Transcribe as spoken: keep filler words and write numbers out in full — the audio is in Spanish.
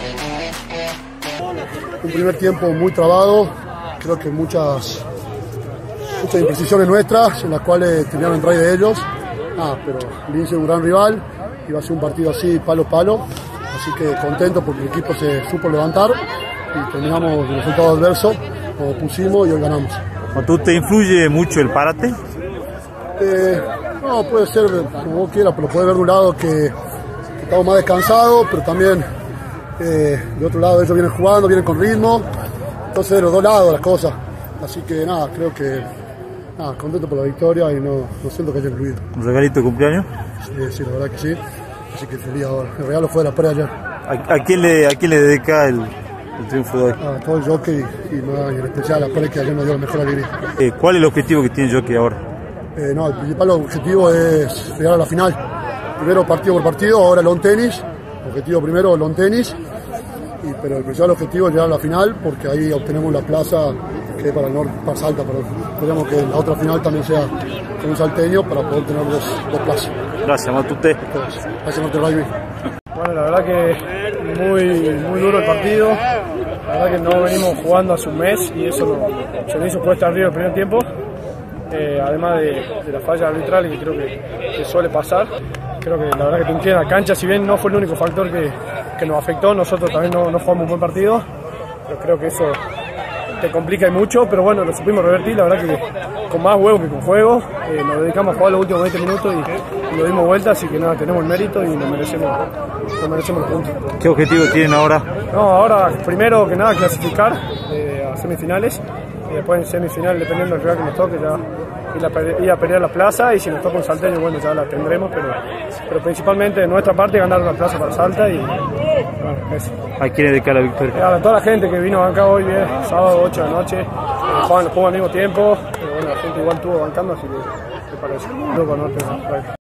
Un primer tiempo muy trabado, creo que muchas, muchas imprecisiones nuestras, en las cuales tenían entrar de ellos. Ah, pero Lince es un gran rival, iba a ser un partido así, palo a palo, así que contento porque el equipo se supo levantar y terminamos el resultado adverso, lo pusimos y hoy ganamos. ¿Tú te influye mucho el parate? Eh, no, puede ser como vos quieras, pero puede ver de un lado que, que estamos más descansados, pero también eh, de otro lado ellos vienen jugando, vienen con ritmo, entonces de los dos lados las cosas. Así que nada, creo que nada, contento por la victoria y no, no siento que haya incluido. ¿Un regalito de cumpleaños? Sí, sí, la verdad que sí, así que feliz ahora. El regalo fue de la pre ayer. ¿A, a, quién, le, ¿A quién le dedica el, el triunfo de hoy? A todo el jockey y, y, nada, y en especial a la pre que ayer nos dio la mejor alegría. Eh, ¿Cuál es el objetivo que tiene el jockey ahora? Eh, no, el principal objetivo es llegar a la final. Primero partido por partido, ahora long tenis. Objetivo primero long tenis. Y, pero el principal objetivo es llegar a la final porque ahí obtenemos la plaza que es para el norte, para Salta, perdón. Esperemos que la otra final también sea con un salteño para poder tener dos, dos plazas. Gracias, Matute. Gracias, Norte Rugby. Bueno, la verdad que muy, muy duro el partido. La verdad que no venimos jugando hace un mes y eso no, se nos hizo cuesta arriba el primer tiempo. Eh, además de, de la falla arbitral que creo que, que suele pasar, creo que la verdad que te en la cancha, si bien no fue el único factor que, que nos afectó, nosotros también no, no jugamos un buen partido, pero creo que eso te complica mucho, pero bueno, lo supimos revertir, la verdad que con más huevo que con juego, eh, nos dedicamos a jugar los últimos veinte minutos y, y lo dimos vuelta, así que nada, tenemos el mérito y nos merecemos, nos merecemos los puntos. ¿Qué objetivo tienen ahora? No, ahora primero que nada clasificar eh, a semifinales. Y después en semifinal, dependiendo del rival que nos toque, ya ir a, ir a pelear la plaza, y si nos toca un salteño, bueno, ya la tendremos, pero, pero principalmente de nuestra parte ganar una plaza para Salta y bueno, eso. ¿A quién dedicar la victoria? A toda la gente que vino acá hoy, bien, sábado ocho de la noche, eh, juegan los juegos al mismo tiempo, pero bueno, la gente igual estuvo bancando, así que, ¿qué parece? Luego, ¿no?